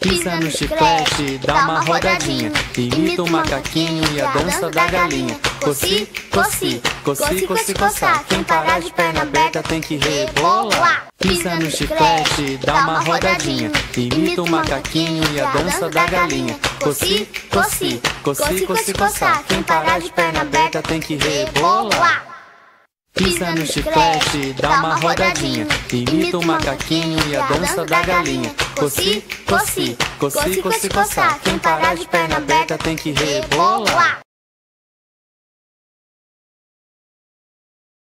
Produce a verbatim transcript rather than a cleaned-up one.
Pisa no chiclete, dá uma rodadinha, imita o macaquinho e a dança da galinha. Cossi, cossi, cossi, cossi, coçar. Quem parar de perna aberta tem que rebolar. Pisa no chiclete, dá uma rodadinha, imita o macaquinho e a dança da galinha. Cossi, cossi, cossi, cossi, coçar. Quem parar de perna aberta tem que rebolar. Pisa no chiclete, dá uma rodadinha, imita o macaquinho e a dança da galinha. Cossi, cossi, cossi, cossi, coçar. Quem parar de perna aberta tem que rebolar.